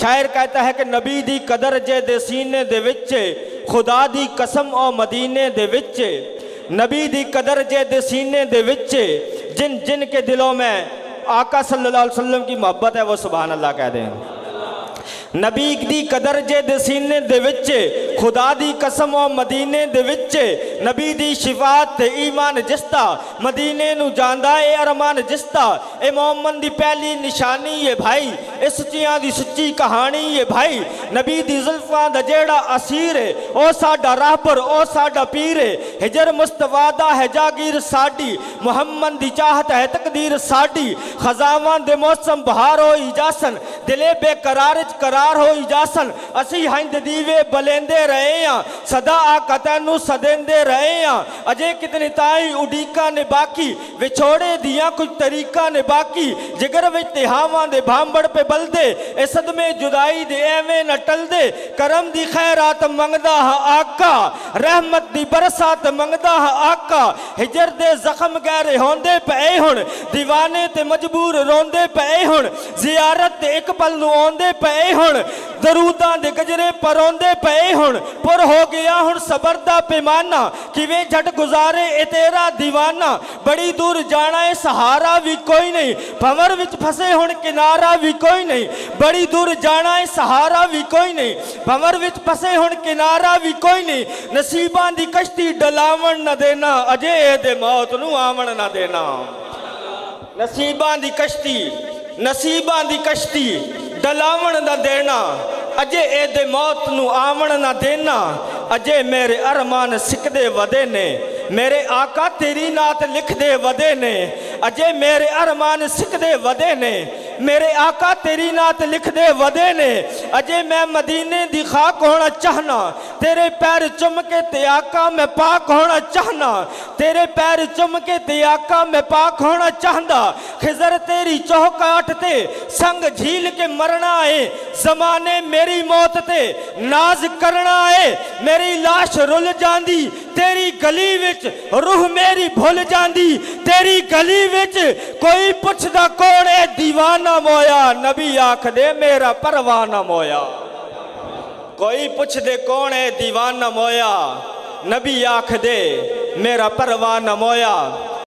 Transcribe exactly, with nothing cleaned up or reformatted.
شاعر کہتا ہے کہ نبی دی قدر جے دے سینے دے وچے خدا دی قسم او مدینے دے وچے نبی دی قدر جے دے سینے دے وچے جن جن کے دلوں میں آقا صلی اللہ علیہ وسلم کی محبت ہے وہ سبحان اللہ کہہ دیں نبی دی قدر جے دے سینے دے وچے خدا دی قسم و مدینے دے وچے نبی دی شفاعت تے ایمان جستا مدینے نو جاندہ اے ارمان جستا اے محمد دی پہلی نشانی یہ بھائی اے سچیاں دی سچی کہانی یہ بھائی نبی دی زلفاں دا جیڑا اسیر ہے او ساڈا راہبر او ساڈا پیر ہے ہجر مصطفیٰ دا ہے جاگیر ساڈی محمد دی چاہت ہے تقدیر ساڈی خزاوان دے موسم بہار ہو ایجاسن دلے بے قرارج قرار ہو ایجاسن اسی ہند دیوے بلیندے رہے ہیں صدا آقا تینو صدیندے رہے ہیں اجے کتنی تائی اڈیکا نے باقی وچھوڑے دیا کچھ طریقہ نے باقی جگر وچتہاوان دے بھامبڑ پہ بل دے اے صدمے جدائی دے ایویں نہ ٹل دے کرم دی خیرات منگدہ آقا رحمت دی برسات منگدہ آقا ہجر دے زخم گہرے ہوندے پہ اے ہن دیوانے تے مجبور روندے پہ اے ہن زیارت تے ایک پل نو اوندے پہ اے ہن درودان دے گجرے پروندے پہ اے ہن پر ہو گیا ہن صبردہ پیمانہ کیویں جھٹ گزارے اے تیرا دیوانہ بڑی دور جانا ہے سہارا بھی کوئی نہیں بھور وچ پھسے ہن کنارہ بھی کوئی نہیں بڑی دور جانا ہے سہارا بھی کوئی نہیں بھور وچ پھسے ہن کنارہ بھی کوئی نہیں نصیبان دی کشتی ڈلاون نہ دینا اجے اے دے موت نو آمن نہ دینا نصیبان دی کشتی نصیبان دی کشتی ڈلاون نہ دینا اجے اے دے موت نو آمن نہ دینا اجے میرے ارمان سکھ دے ودے نے میرے آقا تیری نات لکھ دے ودے نے اجے میرے ارمان سکھ دے ودے نے میرے آقا تیری نات لکھ دے ودے نے اجے میں مدینے دی خاک ہونا چاہنا تیرے پیر چم کے تے آقا میں پاک ہونا چاہنا تیرے پیر چم کے تے آقا میں پاک ہونا چاہنا خضر تیری چوکاٹ تے سنگ جھیل کے مرنا ہے زمانے میری موت تے ناز کرنا ہے میری لاش رل جاندی تیری گلی وچ روح میری بھول جاندی تیری گلی وچ کوئی پچھ دا کوڑے دیوانہ مویا نبی آکھ دے میرا پروانہ مویا کوئی پچھ دے کوڑے دیوانہ مویا نبی آکھ دے میرا پروانہ مویا